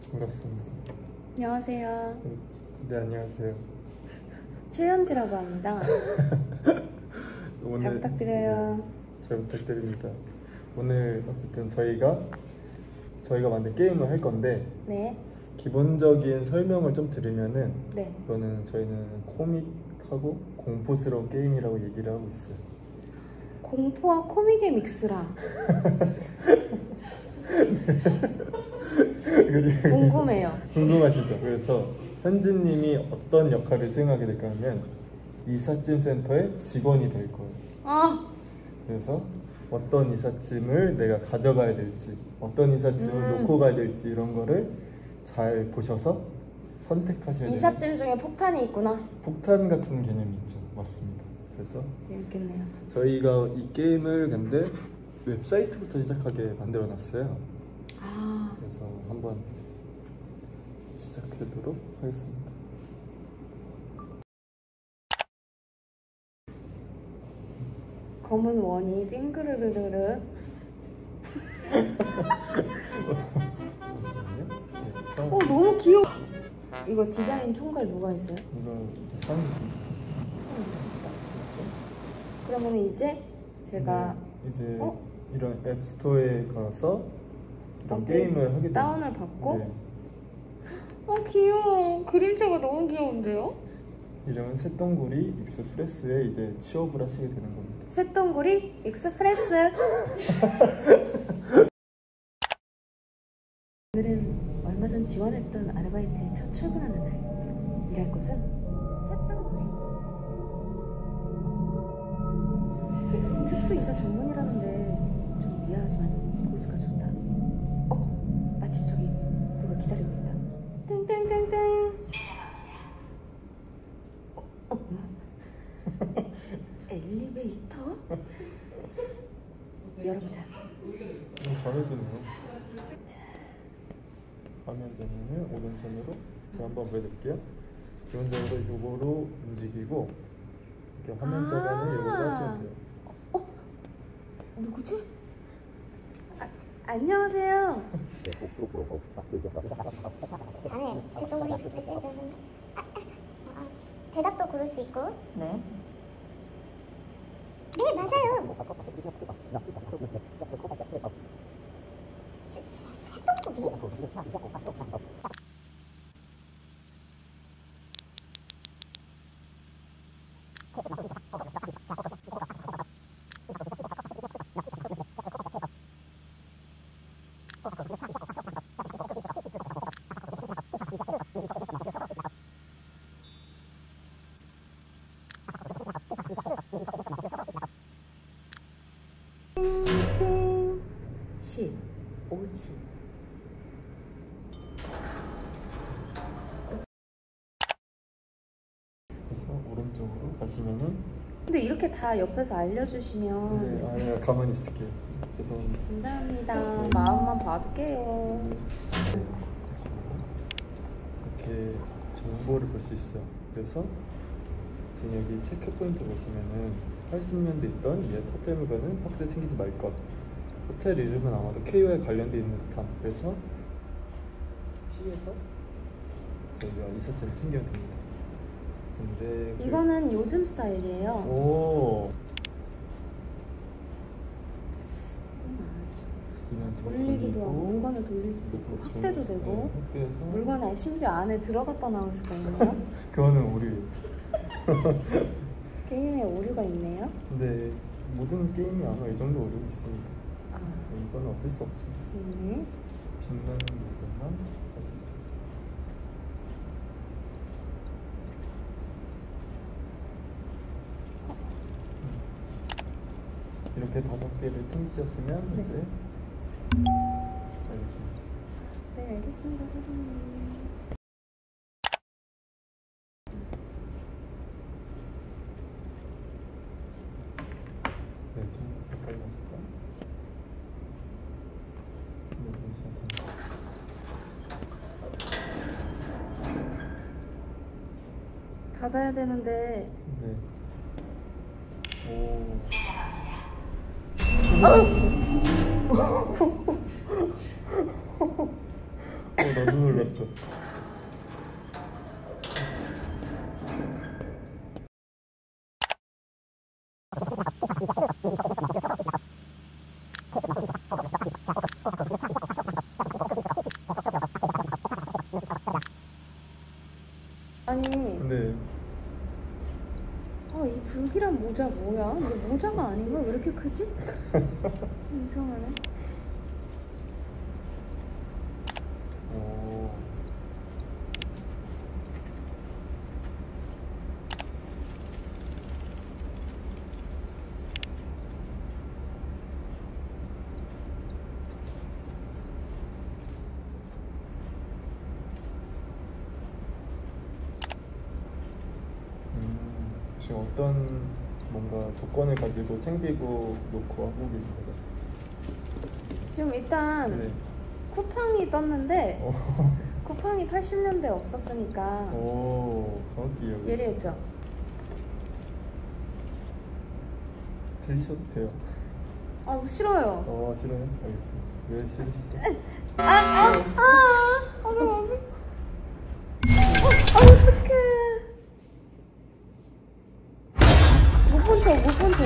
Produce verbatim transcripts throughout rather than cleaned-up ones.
반갑습니다. 안녕하세요. 네, 안녕하세요. 최현지라고 합니다. 오늘, 잘 부탁드려요. 네, 잘 부탁드립니다. 오늘 어쨌든 저희가 저희가 만든 게임을 할 건데, 네. 기본적인 설명을 좀 드리면은, 네. 이거는 저희는 코믹하고 공포스러운 게임이라고 얘기를 하고 있어요. 공포와 코믹의 믹스라. 궁금해요. 궁금하시죠? 그래서 현지님이 어떤 역할을 수행하게 될까 하면 이삿짐 센터의 직원이 될 거예요. 아. 그래서 어떤 이삿짐을 내가 가져가야 될지, 어떤 이삿짐을 음. 놓고 가야 될지 이런 거를 잘 보셔서 선택하셔야 돼요. 이삿짐 중에 폭탄이 있구나. 폭탄 같은 개념이 있죠. 맞습니다. 그래서 재밌겠네요. 저희가 이 게임을 근데 웹사이트부터 시작하게 만들어 놨어요. 아. 그래서 한번 시작하도록 하겠습니다. 검은 원이 빙그르르르르. 네, 처음 어, 너무 귀여워. 이거 디자인 총괄 누가 했어요? 이거 이제 사람이 있어요. 어, 미쳤다. 그러면 이제 제가 네, 이제 어? 이런 앱스토어에 가서 이런 업데이트, 게임을 하게 됩니다. 다운을 받고. 네. 어, 귀여워. 그림자가 너무 귀여운데요? 이름은 새똥구리 익스프레스에 이제 취업을 하시게 되는 겁니다. 새똥구리 익스프레스. 오늘은 얼마 전 지원했던 아르바이트에 첫 출근하는 날. 일할 곳은 새똥구리. 특수이사 전문이라는데 좀 의아하지만 보수가 좋다. 어? 마침 저기 누가 기다리고 있다. 땡땡땡땡. 어? 어? 뭐야? 에, 엘리베이터? 열어보자. 음, 잘해주네요. 화면 전환을 오른손으로 제가 한번 보여드릴게요. 기본적으로 요거로 움직이고 이렇게 화면 아 전환을 요거로 하시면 돼요. 어? 누구지? 아, 안녕하세요. 안에 새똥구리 익스프레스에서는 아, 아, 아, 대답도 고를 수 있고. 네. 네, 맞아요. 새- 새- 새똥구리? 땡. 칠, 오지. 그래서 오른쪽으로 가시면은 근데 이렇게 다 옆에서 알려주시면 네, 아니요, 가만히 있을게요. 죄송합니다. 감사합니다. 네. 마음만 봐둘게요. 네, 이렇게 정보를 볼 수 있어요. 그래서 지금 여기 체크 포인트 보시면은 팔십 년대 있던 옛 호텔 물건은 박스에 챙기지 말 것. 호텔 이름은 아마도 케이오에 관련돼 있는 듯함. 그래서 C에서 저희가 이삿짐을 챙기면 됩니다. 근데 그- 이거는 요즘 스타일이에요. 오. 돌리기도 하고 물건을 돌릴 수도 있고 확대도 되고 네, 확대해서 물건에 심지어 안에 들어갔다 나올 수가 있네요. 그거는 오류. 게임에 오류가 있네요. 근데 모든 게임이 아마 이 정도 오류가 있습니다. 아, 이건 어쩔 수 없어요. 네. 빛나는 물건만 할 수 있어요. 이렇게 다섯 개를 챙기셨으면 네. 이제 알겠습니다. 네, 알겠습니다, 선생님. 네, 좀 가까이 가셔서 네, 보시면 됩니다. 닫아야 되는데. 네. 오. 어, 너도 놀랐어. 아니, 네. 아, 이 불길한 모자 뭐야? 이거 모자가 아닌가? 왜 이렇게 크지? 이상하네. 오. 음, 지금 어떤 뭔가 조건을 가지고 챙기고 놓고 하고 계신 거죠? 지금 일단 네. 쿠팡이 떴는데 어. 쿠팡이 팔십 년대 없었으니까 오, 정확히 이해하고 예리했죠? 들리셔도 돼요. 아, 싫어요. 어, 싫어요? 알겠습니다. 왜 싫으시죠? 아, 아, 아, 아, 너무 어, 아, 어떡해. 못 본 척, 못 본 척.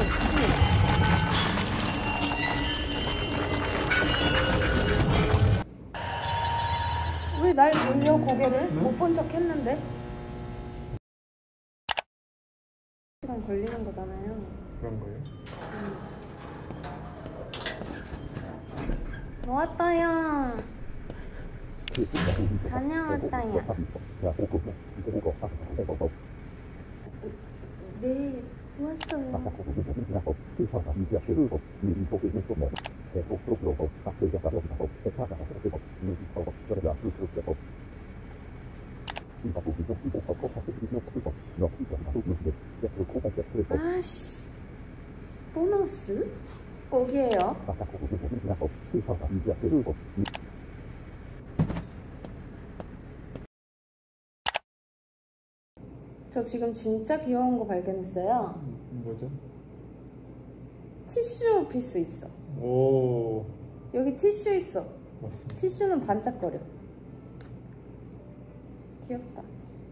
왜 날 돌려, 고개를? 못 본 척 했는데? 시간 걸리는 거잖아요. 그런 거예요? 들어왔다야. 다녀왔다야. 네, 왔어요. 아씨, 보너스? 꼭이에요. 저 지금 진짜 귀여운 거 발견했어요. 음, 뭐죠? 티슈 피스 있어. 오, 여기 티슈 있어. 맞습니다. 티슈는 반짝거려. 귀엽다.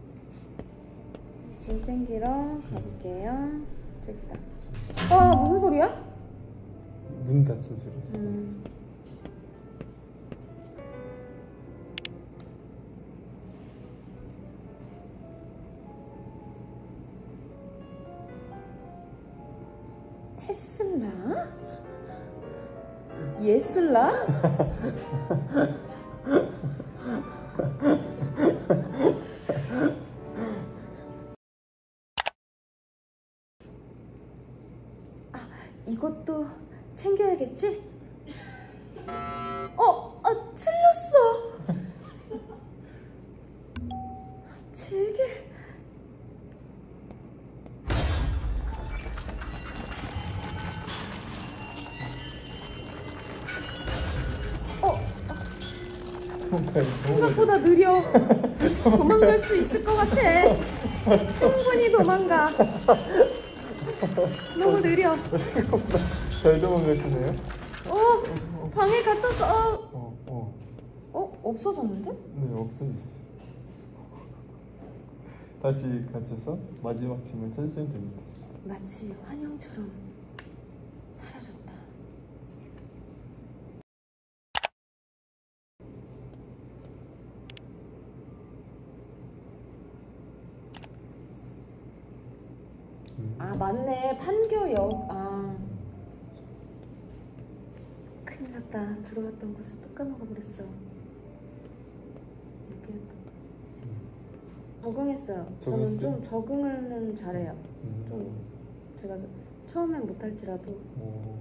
짐 챙기러 가볼게요. 저기다. 아, 무슨 소리야? 문 닫힌 소리 있어요. 음. 테슬라? 예슬라? 아, 이것도 챙겨야겠지? 어, 아, 틀렸어. 제길. 생각보다 느려. 도망갈 수 있을 것 같아. 충분히 도망가. 너무 느려. 생각보다 잘 도망가시네요. 어, 방에 갇혔어. 어, 어, 어, 어, 없어졌는데? 네, 없어졌어요. 다시 가셔서 마지막 짐을 찾으시면 됩니다. 마치 환영처럼 사라졌다. 음. 아, 맞네. 판교역. 아, 큰일 났다. 들어갔던 곳을 또 까먹어버렸어. 이렇게 적응했어요. 저는 적응했어요? 좀 적응을 잘해요. 음. 좀 제가 처음엔 못할지라도. 오.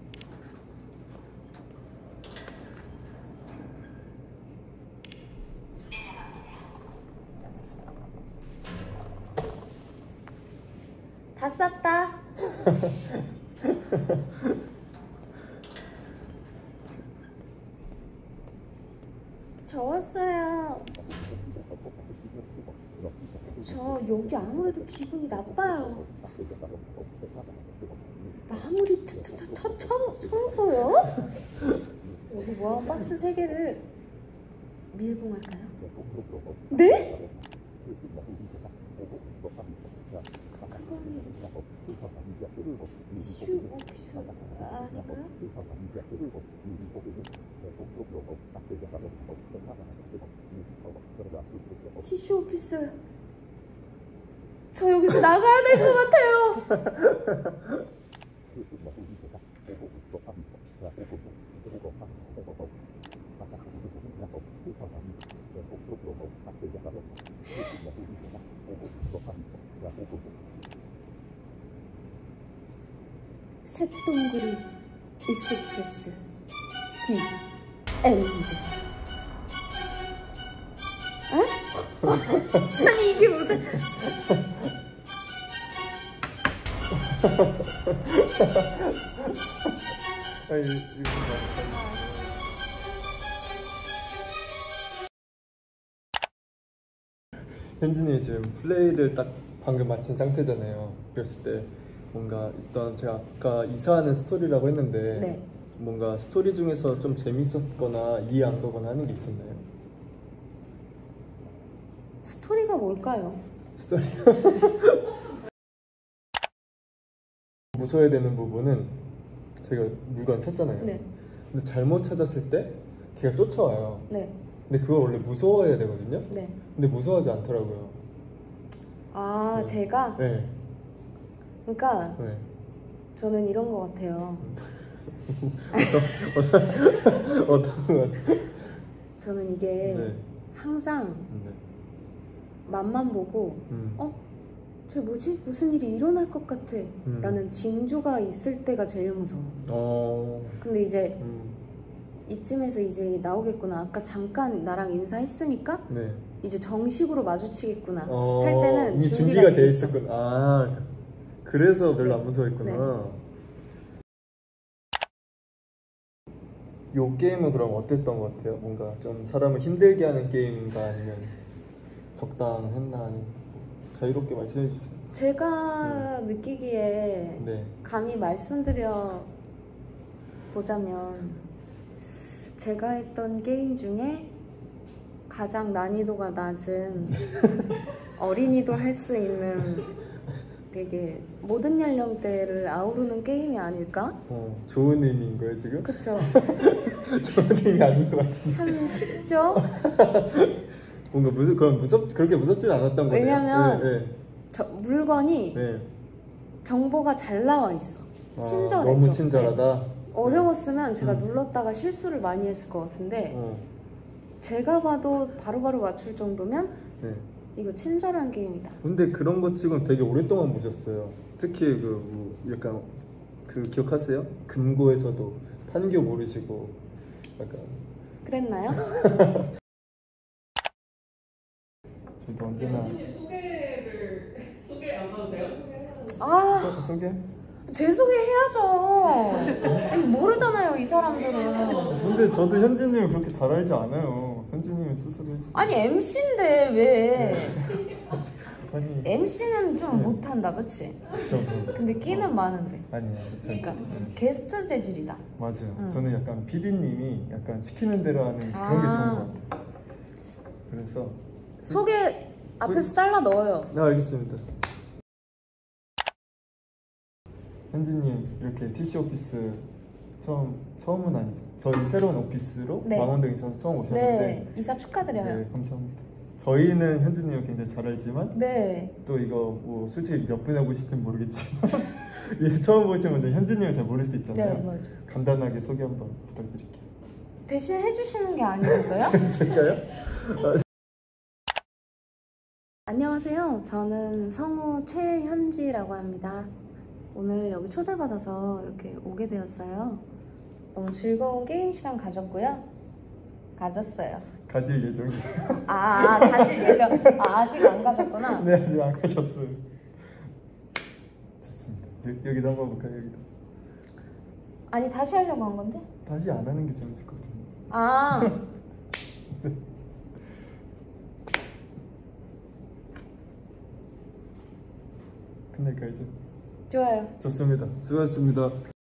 다 쌌다. 저 왔어요. 저 여기 아무래도 기분이 나빠요. 마무리 청소요? 여기 뭐 박스 세 개를 밀봉할까요? 네? 슈 오피스 아닌가요? 티슈 오피스. 저 여기서 나가야 될 것 같아요. 쇳동그리 익스프레스 디 엔드. 에? 아니 이게 무슨? 아니 이거 현진이 지금 플레이를 딱 방금 마친 상태잖아요. 그랬을 때 뭔가 일단 제가 아까 이사하는 스토리라고 했는데 네. 뭔가 스토리 중에서 좀 재밌었거나 이해 안 가거나 하는 게 있었나요? 스토리가 뭘까요? 스토리 무서워야 되는 부분은 제가 물건 찾잖아요. 네. 근데 잘못 찾았을 때 걔가 쫓아와요. 네. 근데 그걸 원래 무서워해야 되거든요. 네. 근데 무서워하지 않더라고요. 아 네. 제가 네. 그러니까 네. 저는 이런 것 같아요. 어떤 어떤 건? 저는 이게 네. 항상 네. 맛만 보고 음. 어? 저 뭐지? 무슨 일이 일어날 것 같아 음. 라는 징조가 있을 때가 제일 무서워. 어. 근데 이제 음. 이쯤에서 이제 나오겠구나. 아까 잠깐 나랑 인사했으니까 네. 이제 정식으로 마주치겠구나 어, 할 때는 이미 준비가, 준비가 돼 있어. 있었구나. 아, 그래서 별로 네. 안 무서워했구나. 네. 요 게임은 그럼 어땠던 것 같아요? 뭔가 좀 사람을 힘들게 하는 게임인가 아니면 적당했나 아니면 뭐 자유롭게 말씀해 주세요. 제가 느끼기에 네. 감히 말씀드려 보자면 제가 했던 게임 중에 가장 난이도가 낮은 어린이도 할 수 있는 되게 모든 연령대를 아우르는 게임이 아닐까? 어, 좋은 의미인 거예요 지금? 그쵸? 좋은 의미 아닌 것 같은데. 참 쉽죠? 뭔가 무섭 그럼 무섭 그렇게 무섭진 않았던 거예요. 왜냐면 네, 저 물건이 네. 네. 정보가 잘 나와 있어. 아, 친절해. 너무 좀. 친절하다. 네. 어려웠으면 제가 음. 눌렀다가 실수를 많이 했을 것 같은데 어, 제가 봐도 바로바로 맞출 정도면 네. 이거 친절한 게임이다. 근데 그런 거 치고는 되게 오랫동안 보셨어요. 특히 그 뭐 약간 그 기억하세요? 금고에서도 판교 모르시고 약간 그랬나요? 저도 언제나 소개를 소개 안 해도 돼요? 아, 소, 소개? 제 소개해야죠. 아니, 모르잖아요, 이 사람들은. 근데 저도 현진님을 그렇게 잘 알지 않아요. 현진님은 스스로 했어요. 아니, 엠씨인데 왜? 아니 엠씨는 좀 네. 못한다, 그치? 저, 저. 근데 끼는 많은데. 아니요. 저, 그러니까 음. 게스트 재질이다. 맞아요. 응. 저는 약간 피디님이 약간 시키는 대로 하는 그런 게 아. 좋은 것 같아요. 그래서 소개 앞에서 잘라 넣어요. 네 알겠습니다. 현진님 이렇게 티씨 오피스 처음 처음은 아니죠. 저희 새로운 오피스로 네. 망원동 이사서 처음 오셨는데 네, 이사 축하드려요. 네, 감사합니다. 저희는 현진님을 굉장히 잘 알지만 네. 또 이거 뭐 솔직히 몇 분에 보실진 모르겠지만 예, 처음 보시는 분들 현진님을 잘 모를 수 있잖아요. 네, 맞아요. 간단하게 소개 한번 부탁드릴게요. 대신 해주시는 게 아니었어요? 제가요? 안녕하세요. 저는 성우 최현지라고 합니다. 오늘 여기 초대받아서 이렇게 오게 되었어요. 너무 즐거운 게임 시간 가졌고요. 가졌어요. 가질 예정이에요. 아, 가질 예정. 아, 아직 안 가졌구나. 네, 아직 안 가셨어요. 좋습니다. 여, 여기도 한번 볼까요? 여기도. 아니, 다시 하려고 한 건데? 다시 안 하는 게 재밌을 것 같은데. 아. 끝낼까요 이제? 좋아요. 좋습니다. 수고하셨습니다.